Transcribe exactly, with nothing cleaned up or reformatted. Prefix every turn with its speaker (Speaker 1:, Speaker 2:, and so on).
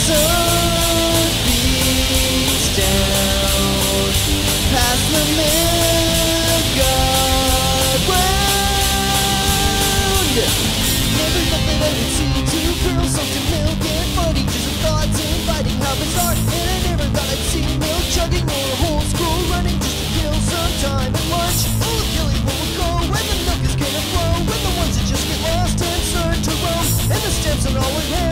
Speaker 1: sun beats down past the milk guard round. Never thought that I would see two girls salted milk and funny, just a thoughts inviting how bizarre. And I never thought I'd see milk chugging or a whole school running just to kill some time at lunch. Oh, Gilly will go when the milk is gonna flow, when the ones that just get lost and start to roam, and the steps are always